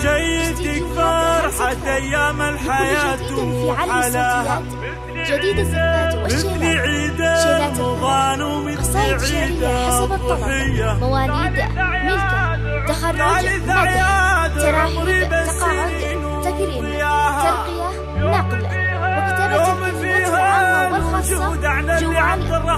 جيدك فرحة أيام الحياة وحلاها جديد الزفات والشيلات شيلات قصائد شعرية حسب الطلب مواليد ملكة تخرج مدح تراحيب تقاعد تكريم ترقية نقل وكتابة الكلمات العامة والخاصة جوال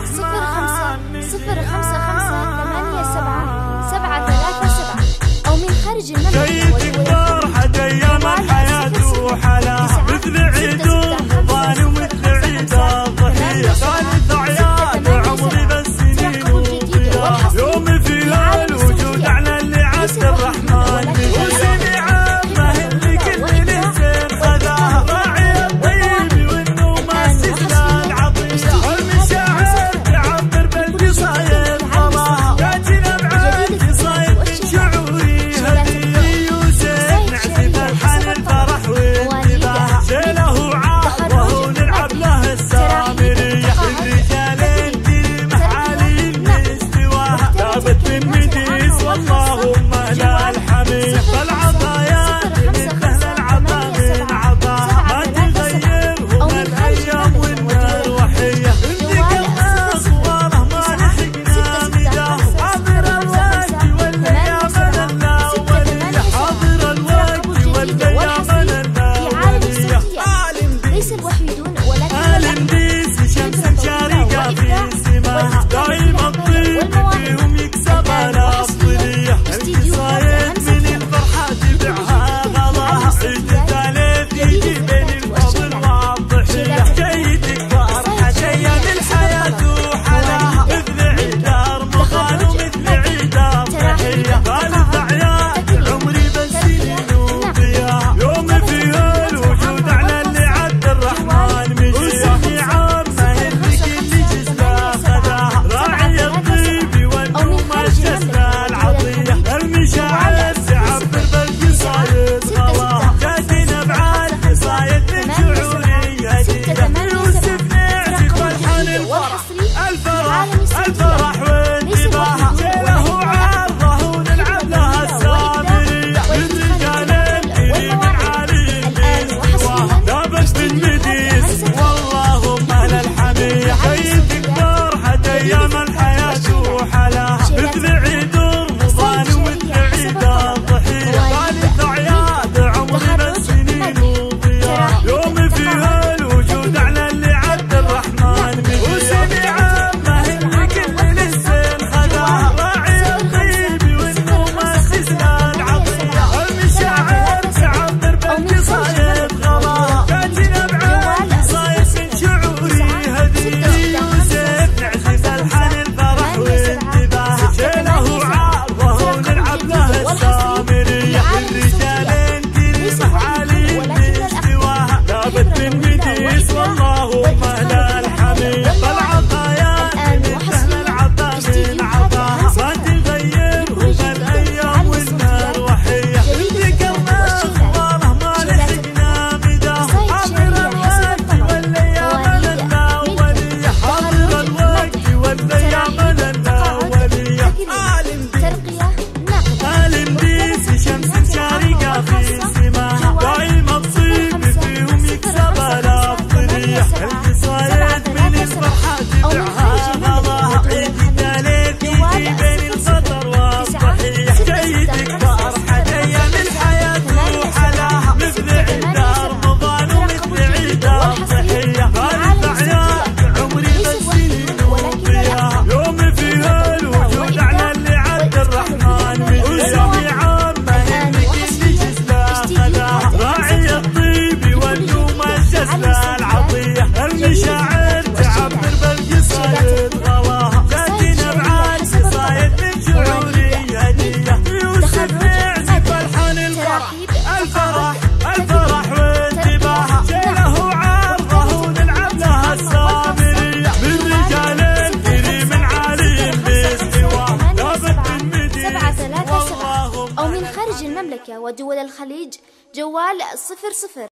055587 أو من خارج المملكة جيدك فرحة أيام الحياة وحلاها مثل عيد رمضان ومثل عيد الضحية ثالث أعياد عمري بالسنين وضياها يوم فيها الوجود على اللي عبد الرحمن وسمي عامة اللي كل الإنسان خذاها راعي الطيب والنوم استسلال عطية والمشاعر تعبر بالقصايد خلاها جاتنا بعد قصايد من شعوري هدية يوسف نعزف الحان الفرح وانتباها شيله وعارضه ونلعب له السامرية الرجالين في محالي لاستواها ثابت من مديس واللهم لا الحمية فالعطايا من أهل العطا من عطاها ما تغير هم الأيام والنار وحية عندك الأصواره ما لحقنا مداه حاضر الوقت والأيام الأولية حاضر الوقت والأيام الأولية ليس الوحيدون ولكن عالم ديس شمس شارقة في سماها دايما الطيب فيهم يكسب الأفضلية القصايد من الفرحة تبعها غلاها عيد الثالث يجي بين الفضل والضحية جيدك فرحة أيام الحياة وحلاها مثل عيد رمضان ومثل عيد الضحية ثالث أعياد عمري بالسنين وضياها يوم فيها الوجود على اللي عبد الرحمن مشيها عامة اللي كل جزلة خذاها راعي الطيب والنوم الجزلة العطية المشاعر تعبر بالقصايد خلاها جاتنا بعد قصايد من شعوري هدية يوسف نعزف الحان الفرح وانتباها شيله وعارضه ونلعب لها السامرية من رجالين كريم عالي باستواها ثابت بالمديس واللهم لا الحمية جيدك فرحة أيام الحياة وحلاها مثل عيد رمضان ومثل عيد الضحية ثالث أعياد عمري بالسنين وضياها يوم فيها الوجود على اللي عبد الرحمن وسمي عامة اللي كل الإنسان خذاها راعي الطيب والنوم استسلال عطية المشاعر تعبر بالقصايد غلاها جاتنا بعد قصايد من شعوري هدية يوسف نعزف الحان الفرح وانتباها شيله وعارضه ونلعب له السامرية الرجالين كريم عالي باستواها ثابت من مديس واللهم لا الحمية فالعطايا من أهل العطا من عطاها ما تغير هم الأيام والنار وحية عندك الأصواره ما لحقنا مداه حاضر الوقت والأيام الأولية حاضر الوقت والأيام الأولية ترقية نقل عالم ديس شمس شارقة في سماها دايما الطيب فيهم يكسب الأفضلية القصايد من الفرحة تبعها غلاها عيد الثالث يجي بين الخطر والضحية جيدك فرحة أيام الحياة وحلاها مثل عيد رمضان ومثل عيد الضحية ثالث أعياد عمري بالسنين وضياها يوم فيها الوجود على اللي عبد الرحمن وسمي عامة اللي كل جزلة خذاها راعي الطيب والنوم الجزلة العطية المشاعر تعبر بالقصايد غلاها جاتنا بعد قصايد من شعوري هدية يوسف نعزف الحان الفرح وانتباها شيله وعارضه ونلعب لها السامرية من رجالين كريم عالي باستواها ثابت بالمدينة 737 أو من خارج المملكة ودول الخليج جوال 00